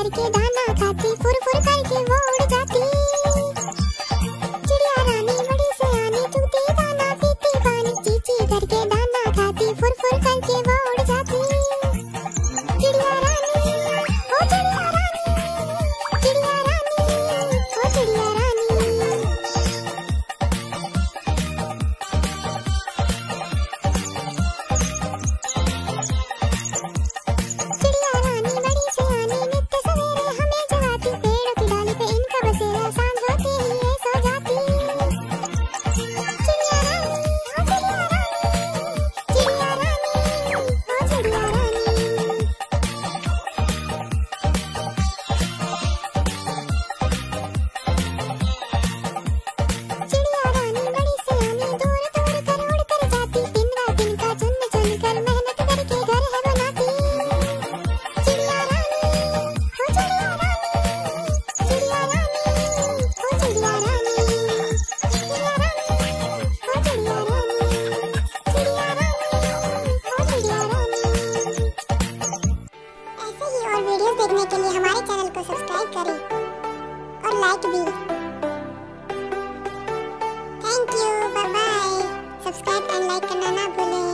करके दाना खाती, फुर फुर करके वो उड़ जाती। चिड़िया रानी बड़ी सयानी, चुगती दाना पीती पानी, चींची करके दाना खाती, फुर फुर करके वो उड़ जाती। चिड़िया रानी, ओ चिड़िया रानी, चिड़िया रानी, ओ चिड़िया रानी। चिड़िया रानी बड़ी सयानी, नित्य सवेरे हमें जगाती, पेड़ों की डाली पे इनका बसेरा, सांझ होती ही ये सो जाती। चिड़िया रानी, ओ चिड़िया रानी, चिड़िया रानी, ओ चिड़िया रानी। चिड़िया रानी बड़ी सयानी, दूर दूर कर उड़ कर जाती, दिन रात इनका चुन चुन कर मेहनत करके घर है बनाती। चिड़िया रानी, ओ चिड़िया रानी, चिड़िया रानी, ओ चिड़िया रानी, चिड़िया रानी, ओ चिड़िया रानी, चिड़िया रानी, ओ चिड़िया रानी। ऐसे ही और वीडियोस देखने के लिए हमारे चैनल को सब्सक्राइब करें और लाइक भी। Thank you, bye bye. Subscribe and like करना ना भूलें।